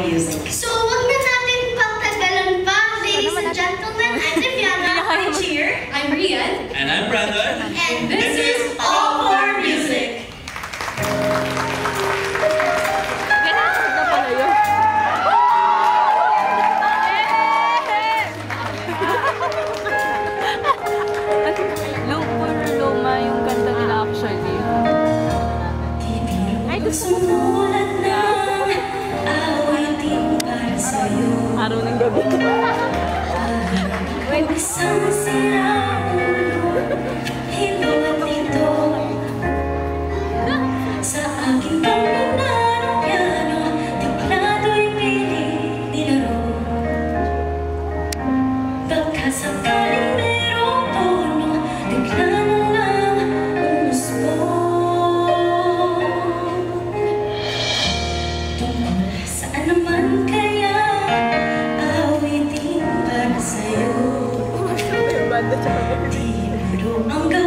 music. So, wag na natin pagtagalan pa. Ladies and gentlemen, I'm Viviana. I'm Chir. I'm Rian. And I'm Brandon. And this is All For Music. Luma yung kanta nila actually. Ay, Sumulat na awitin para sa'yo. araw ng gabi. Kung isang siraulo, hilong at ito sa aking pangmunarang piano, tiplado'y piling nilaro. Pagkasakaling merong tono, tigla na lang umusbong. Tungkol saan naman kaya awitin para sa'yo? Di biro ang gawin